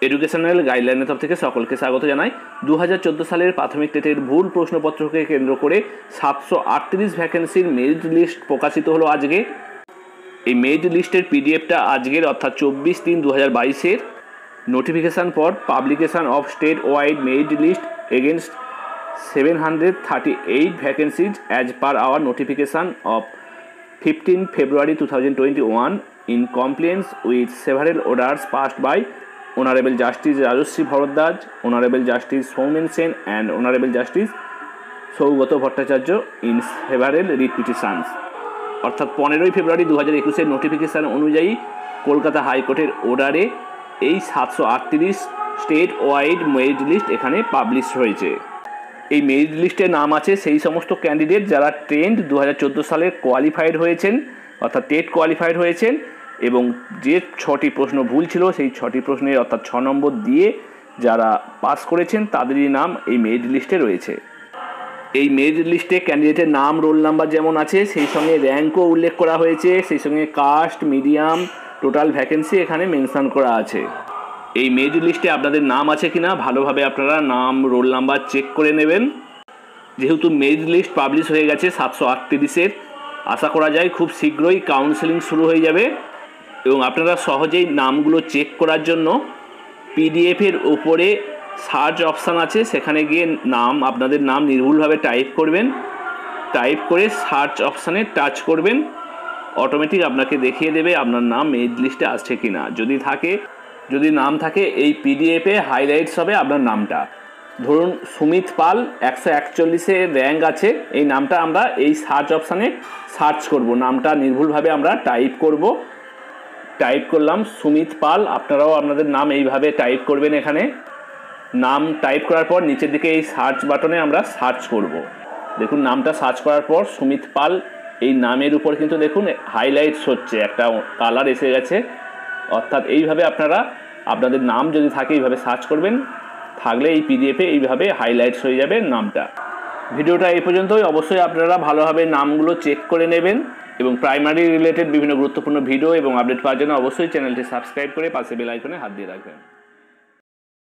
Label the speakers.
Speaker 1: Educational গাইডলাইনের তরফ থেকে সকলকে স্বাগত জানাই। 2014 সালের প্রাথমিক টেটের ভুল প্রশ্নপত্রকে কেন্দ্র করে 738 ভ্যাকেন্সির মেরিট লিস্ট প্রকাশিত হলো আজকে। এই মেরিট লিস্টের পিডিএফটা আজকের অর্থাৎ 24/3/2022 notification for publication of state wide merit list against 738 vacancies as per our notification of 15 February 2021 in compliance with several orders passed by Honorable Justice Rajশ্রী Bharadwaj, Honorable Justice Soumen Sen and Honorable Justice Sougata Bhattacharya in several writ petitions। অর্থাৎ 15 ফেব্রুয়ারি 2021 notification অনুযায়ী কলকাতা হাইকোর্টের অর্ডারে এই 738 state wide merit list এখানে publish হয়েছে। এই merit লিস্টে নাম আছে সেই সমস্ত ক্যান্ডিডেট যারা টেন্থ 2014 সালে কোয়ালিফাইড হয়েছেন, অর্থাৎ টেট কোয়ালিফাইড হয়েছেন, এবং যে 6টি প্রশ্ন ভুল ছিল সেই 6টি প্রশ্নের অর্থাৎ 6 নম্বর দিয়ে যারা পাস করেছেন তাদেরই নাম এই মেরিট লিস্টে রয়েছে। এই মেরিট লিস্টে ক্যান্ডিডেটের নাম, রোল নাম্বার যেমন আছে সেই সঙ্গে র্যাঙ্কও উল্লেখ করা হয়েছে, সেই সঙ্গে কাস্ট, মিডিয়াম, টোটাল ভ্যাকেন্সি এখানে মেনশন করা আছে। এই মেরিট লিস্টে আপনাদের নাম আছে কিনা ভালোভাবে আপনারা নাম, রোল নাম্বার চেক করে নেবেন। যেহেতু মেরিট লিস্ট পাবলিশ হয়ে গেছে 738-এর, আশা করা যায় খুব শীঘ্রই কাউন্সেলিং শুরু হয়ে যাবে এবং আপনারা সহজেই নামগুলো চেক করার জন্য পিডিএফের উপরে সার্চ অপশান আছে, সেখানে গিয়ে আপনাদের নাম নির্ভুলভাবে টাইপ করবেন, টাইপ করে সার্চ অপশানে টাচ করবেন, অটোমেটিক আপনাকে দেখিয়ে দেবে আপনার নাম মেরিট লিস্টে আসছে কি না। যদি নাম থাকে এই পিডিএফে হাইলাইটস হবে আপনার নামটা। ধরুন সুমিত পাল 141-এ র্যাঙ্ক আছে, এই নামটা আমরা এই সার্চ অপশানে সার্চ করব, নামটা নির্ভুলভাবে আমরা টাইপ করলাম সুমিত পাল। আপনারাও আপনাদের নাম এইভাবে টাইপ করবেন। এখানে নাম টাইপ করার পর নিচের দিকে এই সার্চ বাটনে আমরা সার্চ করব। দেখুন নামটা সার্চ করার পর সুমিত পাল এই নামের উপর কিন্তু দেখুন হাইলাইটস হচ্ছে, একটা কালার এসে গেছে। অর্থাৎ এইভাবে আপনারা আপনাদের নাম যদি থাকে এইভাবে সার্চ করবেন, থাকলে এই পিডিএফে এইভাবে হাইলাইটস হয়ে যাবে নামটা। ভিডিওটা এই পর্যন্তই। অবশ্যই আপনারা ভালোভাবে নামগুলো চেক করে নেবেন এবং প্রাইমারি রিলেটেড বিভিন্ন গুরুত্বপূর্ণ ভিডিও এবং আপডেট পাওয়ার জন্য অবশ্যই চ্যানেলটি সাবস্ক্রাইব করে পাশে বেল আইকনে হাত দিয়ে রাখবেন।